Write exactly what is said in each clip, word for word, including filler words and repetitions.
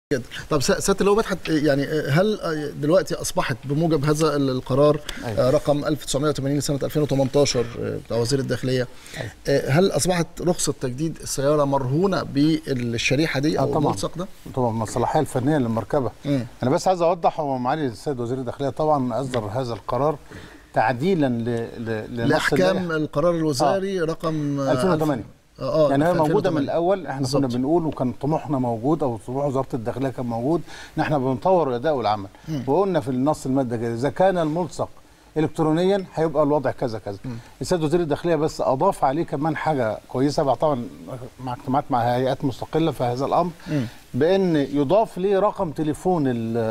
جدا. طب سياده اللواء مدحت، يعني هل دلوقتي اصبحت بموجب هذا القرار أيوة. رقم ألف وتسعمائة وثمانين لسنه ألفين وثمانية عشر بتاع وزير الداخليه، أيوة. هل اصبحت رخصه تجديد السياره مرهونه بالشريحه دي او الملصق ده؟ طبعا من الصلاحيه الفنيه للمركبه. مم. انا بس عايز اوضح، هو معالي السيد وزير الداخليه طبعا اصدر هذا القرار تعديلا ل لاحكام القرار الوزاري آه. رقم ألفين وثمانية. اه يعني هي موجوده من الاول، احنا بالزبط. كنا بنقول وكان طموحنا موجود او طموح وزاره الداخليه كان موجود ان احنا بنطور الاداء والعمل، م. وقلنا في النص الماده كده اذا كان الملصق الكترونيا هيبقى الوضع كذا كذا. السيد وزير الداخليه بس اضاف عليه كمان حاجه كويسه بقى، طبعا مع اجتماعات مع هيئات مستقله في هذا الامر، م. بان يضاف ليه رقم تليفون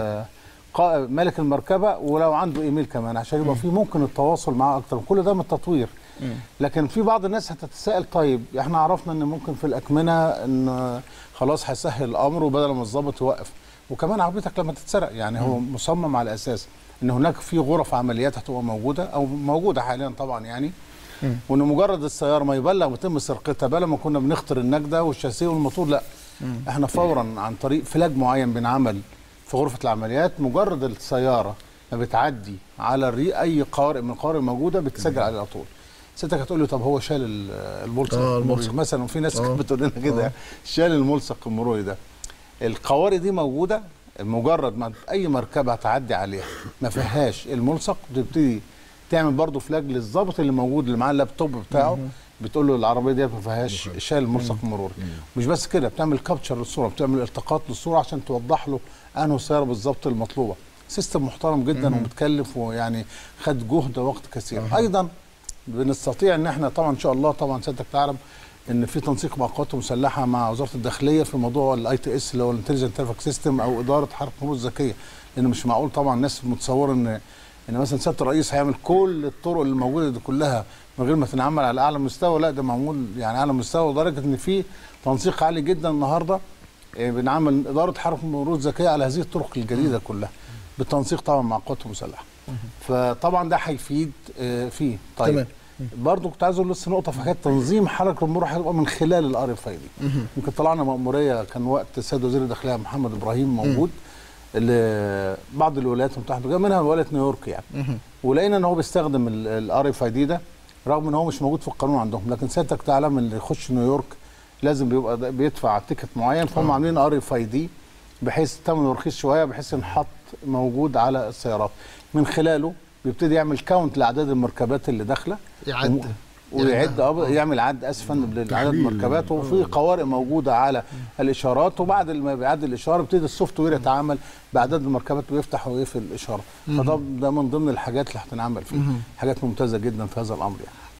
مالك المركبه ولو عنده ايميل كمان عشان يبقى في ممكن التواصل معاه اكتر. كل ده من التطوير. لكن في بعض الناس هتتساءل، طيب احنا عرفنا ان ممكن في الاكمنه ان خلاص هيسهل الامر وبدل ما الضابط يوقف، وكمان عربيتك لما تتسرق يعني هو مصمم على اساس ان هناك في غرف عمليات هتبقى موجوده او موجوده حاليا طبعا يعني، وان مجرد السياره ما يبلغ بيتم سرقتها، بدل ما كنا بنختار النجده والشاسيه والموتور، لا احنا فورا عن طريق فلاج معين بنعمل في غرفه العمليات، مجرد السياره ما بتعدي على الريق اي قارئ من القوارئ موجوده بتسجل عليه على طول. ستك هتقول له طب هو شال الملصق آه الملصق مثلا، وفي ناس آه. بتقول لنا كده آه. شال الملصق المروري ده. القوارئ دي موجوده، مجرد ما اي مركبه هتعدي عليها ما فيهاش الملصق بتبتدي تعمل برضه فلاج للظابط اللي موجود اللي معاه اللابتوب بتاعه، بتقول له العربيه دي ما فيهاش شال الملصق المروري. مش بس كده، بتعمل كابتشر للصوره، بتعمل التقاط للصوره عشان توضح له انه السياره بالظبط المطلوبه. سيستم محترم جدا ومتكلف ويعني خد جهد ووقت كثير. ايضا بنستطيع ان احنا طبعا ان شاء الله، طبعا سيادتك تعلم ان في تنسيق مع القوات المسلحه مع وزاره الداخليه في موضوع الاي تي اس اللي هو الانتليجنت ترافيك سيستم او اداره حركه المرور الذكيه، لان مش معقول طبعا الناس متصوره ان ان مثلا سياده الرئيس هيعمل كل الطرق اللي موجوده دي كلها من غير ما تنعمل على اعلى مستوى، لا ده معمول يعني اعلى مستوى لدرجه ان في تنسيق عالي جدا النهارده بنعمل اداره حركه المرور الذكيه على هذه الطرق الجديده كلها بالتنسيق طبعا مع القوات المسلحه. فطبعا ده هيفيد فيه. طيب تمام. برضه كنت عايز اقول لسه نقطه في حكايه تنظيم حركه المرور هتبقى من خلال الار اف اي دي. يمكن طلعنا مأموريه كان وقت السيد وزير الداخليه محمد ابراهيم موجود لبعض الولايات المتحده منها ولايه نيويورك يعني، ولقينا ان هو بيستخدم الار اف اي دي ده رغم ان هو مش موجود في القانون عندهم، لكن سيادتك تعلم اللي يخش نيويورك لازم بيبقى بيدفع تيكت معين، فهم عاملين ار اف اي دي بحيث ثمنه رخيص شويه بحيث ينحط موجود على السيارات، من خلاله بيبتدي يعمل كاونت لاعداد المركبات اللي داخله يعد ويعد اه يعمل عد اسفا لعدد المركبات، وفي قوارئ موجوده على الاشارات، وبعد ما بيعد الاشاره بيبتدي السوفت وير يتعامل باعداد المركبات ويفتح ويقفل الاشاره. فده ده من ضمن الحاجات اللي هتنعمل فيه، حاجات ممتازه جدا في هذا الامر يعني.